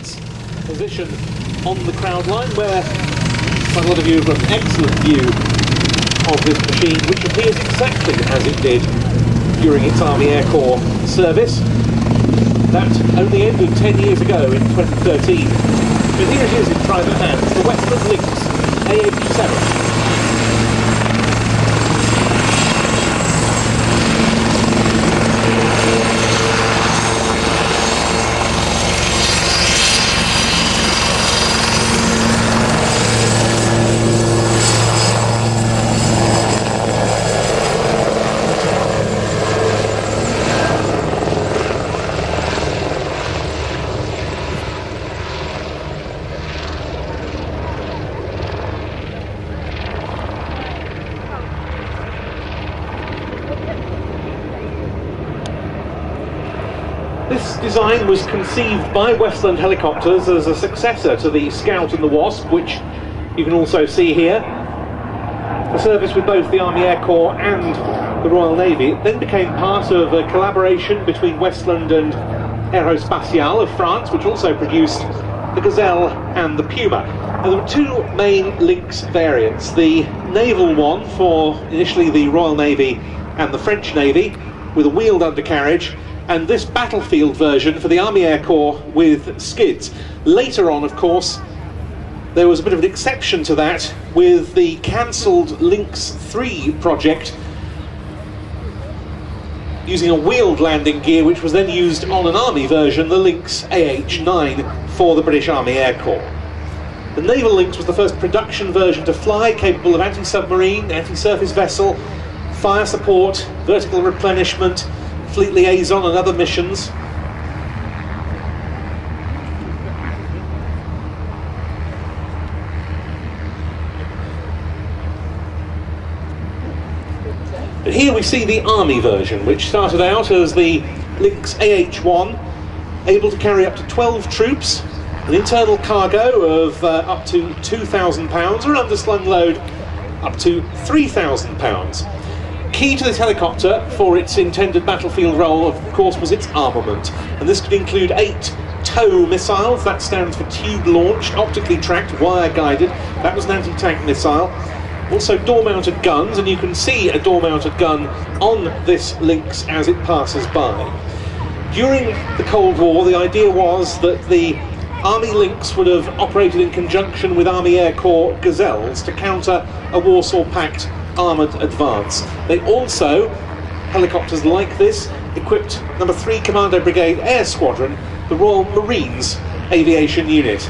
its position on the crowd line, where quite a lot of you have got an excellent view of this machine, which appears exactly as it did during its Army Air Corps service. That only ended 10 years ago in 2013. But here it is in private hands, the Westland Lynx AH-7. This design was conceived by Westland Helicopters as a successor to the Scout and the Wasp, which you can also see here. A service with both the Army Air Corps and the Royal Navy. It then became part of a collaboration between Westland and Aerospatiale of France, which also produced the Gazelle and the Puma. And there were two main Lynx variants. The naval one for initially the Royal Navy and the French Navy, with a wheeled undercarriage, and this battlefield version for the Army Air Corps with skids. Later on, of course, there was a bit of an exception to that with the cancelled Lynx 3 project, using a wheeled landing gear, which was then used on an Army version, the Lynx AH-9 for the British Army Air Corps. The Naval Lynx was the first production version to fly, capable of anti-submarine, anti-surface vessel, fire support, vertical replenishment, fleet liaison and other missions. But here we see the Army version, which started out as the Lynx AH-1, able to carry up to 12 troops, an internal cargo of up to 2,000 pounds, or an underslung load up to 3,000 pounds. Key to this helicopter for its intended battlefield role, of course, was its armament, and this could include 8 TOW missiles. That stands for tube launched, optically tracked, wire guided. That was an anti-tank missile. Also door-mounted guns, and you can see a door-mounted gun on this Lynx as it passes by. During the Cold War, the idea was that the Army Lynx would have operated in conjunction with Army Air Corps Gazelles to counter a Warsaw Pact armoured advance. They also, helicopters like this, equipped number 3 Commando Brigade Air Squadron, the Royal Marines Aviation Unit.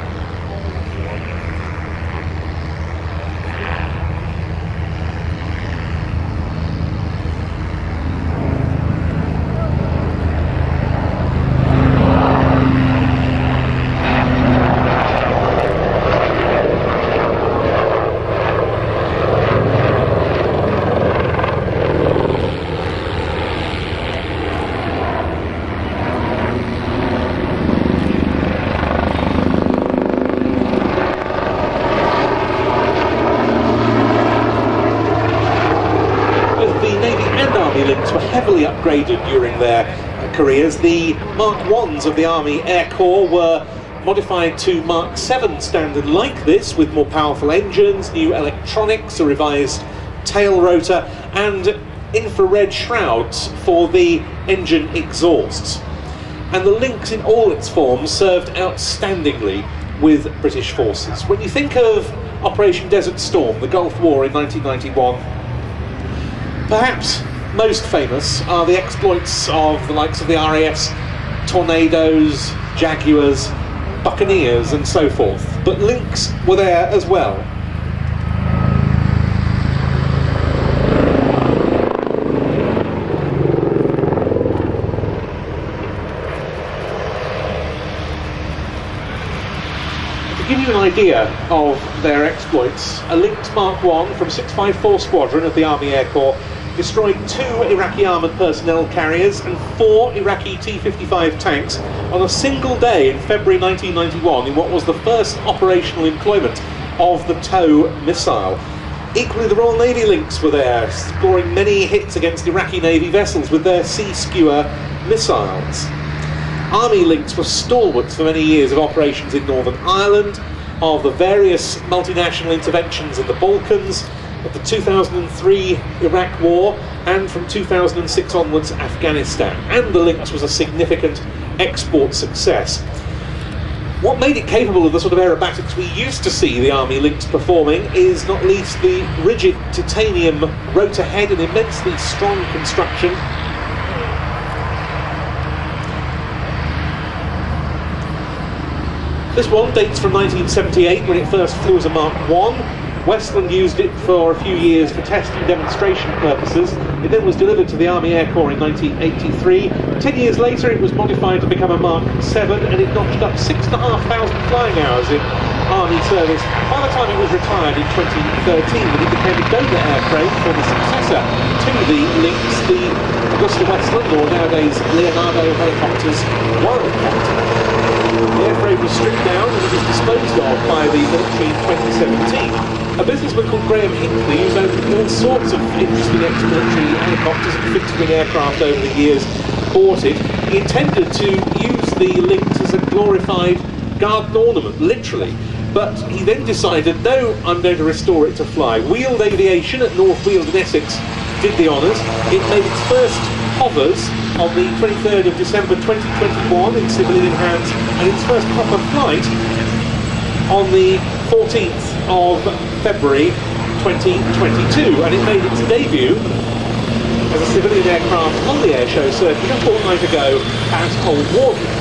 Lynx were heavily upgraded during their careers. The Mark 1s of the Army Air Corps were modified to Mark 7 standard like this, with more powerful engines, new electronics, a revised tail rotor, and infrared shrouds for the engine exhausts. And the Lynx in all its forms served outstandingly with British forces. When you think of Operation Desert Storm, the Gulf War in 1991, perhaps most famous are the exploits of the likes of the RAF's Tornadoes, Jaguars, Buccaneers and so forth. But Lynx were there as well. To give you an idea of their exploits, a Lynx Mark 1 from 654 Squadron of the Army Air Corps destroyed 2 Iraqi armoured personnel carriers and 4 Iraqi T-55 tanks on a single day in February 1991 in what was the first operational employment of the TOW missile. Equally, the Royal Navy Lynx were there, scoring many hits against Iraqi Navy vessels with their Sea Skewer missiles. Army Lynx were stalwarts for many years of operations in Northern Ireland, of the various multinational interventions in the Balkans, of the 2003 Iraq War, and from 2006 onwards Afghanistan. And the Lynx was a significant export success. What made it capable of the sort of aerobatics we used to see the Army Lynx performing is not least the rigid titanium rotor head and immensely strong construction. This one dates from 1978 when it first flew as a Mark I. Westland used it for a few years for test and demonstration purposes. It then was delivered to the Army Air Corps in 1983. 10 years later it was modified to become a Mark VII, and it notched up 6,500 flying hours in Army service by the time it was retired in 2013, when it became a donor airframe for the successor to the Lynx, the Augusta Westland, or nowadays Leonardo Helicopters Wildcat. The airframe was stripped down and it was disposed of by the military in 2017. A businessman called Graham Hinckley, who's owned all sorts of interesting ex-military helicopters and fixed-wing aircraft over the years, bought it. He intended to use the Lynx as a glorified garden ornament, literally. But he then decided, no, I'm going to restore it to fly. Wheeled Aviation at North Weald in Essex did the honours. It made its first hovers on the 23rd of December 2021 in civilian hands, and its first proper flight on the 14th of February 2022, and it made its debut as a civilian aircraft on the airshow circuit a fortnight ago at Old Warden.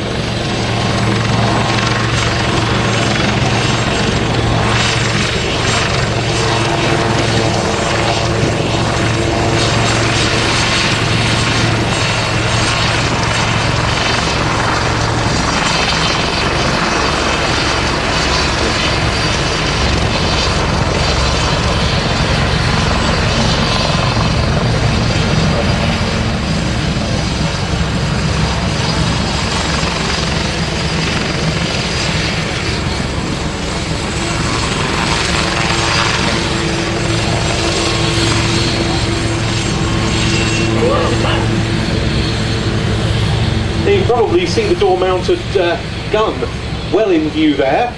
You can probably see the door-mounted gun well in view there.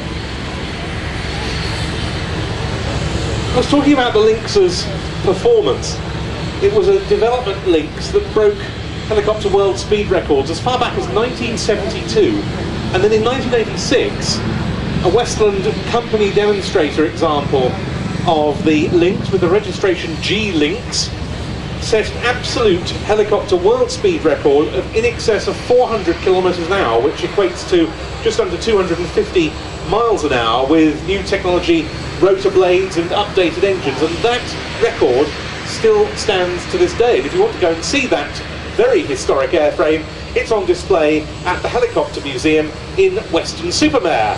I was talking about the Lynx's performance. It was a development Lynx that broke helicopter world speed records as far back as 1972, and then in 1986 a Westland company demonstrator example of the Lynx with the registration G-Lynx set an absolute helicopter world speed record of in excess of 400 kilometers an hour, which equates to just under 250 miles an hour with new technology, rotor blades and updated engines, and that record still stands to this day. And if you want to go and see that very historic airframe, it's on display at the Helicopter Museum in Weston-super-Mare.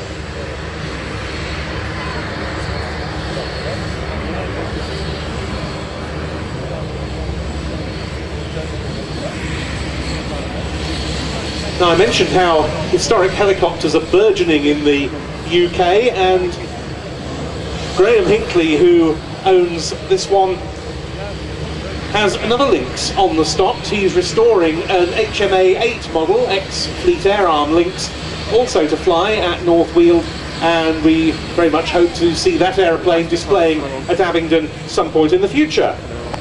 Now, I mentioned how historic helicopters are burgeoning in the UK, and Graham Hinckley, who owns this one, has another Lynx on the stocks. He's restoring an HMA-8 model, ex-Fleet Air Arm Lynx, also to fly at North Weald, and we very much hope to see that aeroplane displaying at Abingdon some point in the future.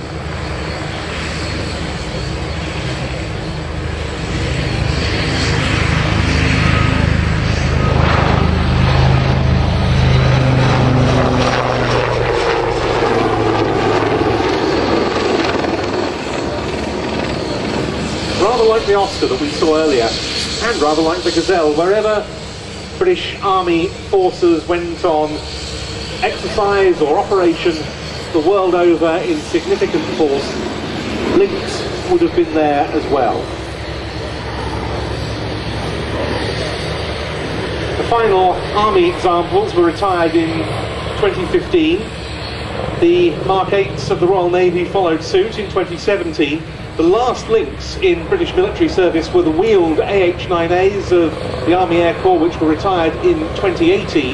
Rather like the Oscar that we saw earlier, and rather like the Gazelle, wherever British Army forces went on exercise or operation the world over in significant force, Lynx would have been there as well. The final Army examples were retired in 2015. The Mark 8s of the Royal Navy followed suit in 2017. The last Lynx in British military service were the wheeled AH-9As of the Army Air Corps, which were retired in 2018.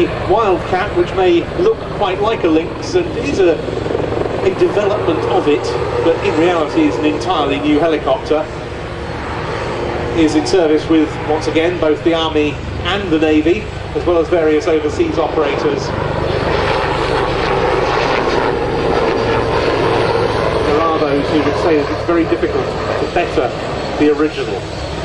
Wildcat, which may look quite like a Lynx and is a development of it, but in reality is an entirely new helicopter, is in service with, once again, both the Army and the Navy, as well as various overseas operators. There are those who would say that it's very difficult to better the original.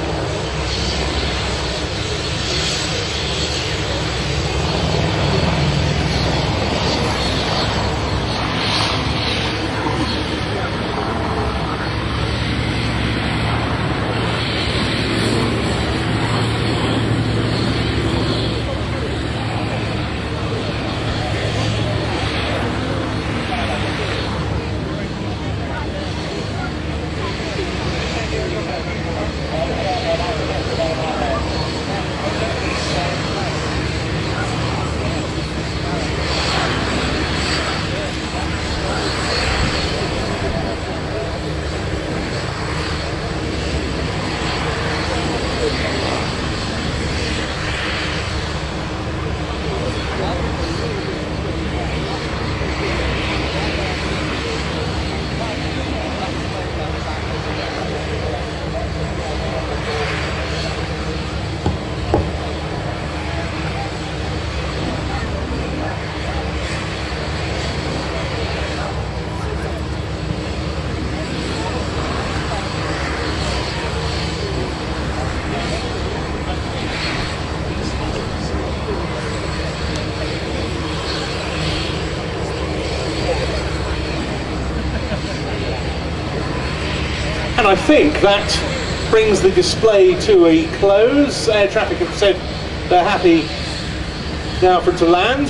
And I think that brings the display to a close. Air traffic have said they're happy now for it to land.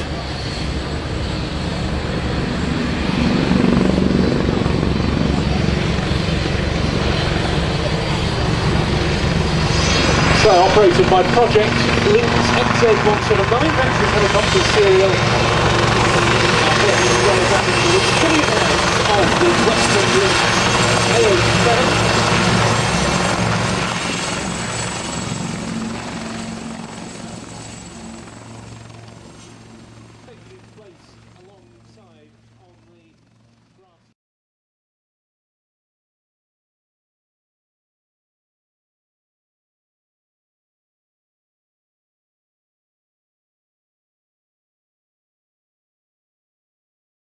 So, operated by Project Lynx XZ179, that's the helicopter serial. Of the Western Lynx AH7.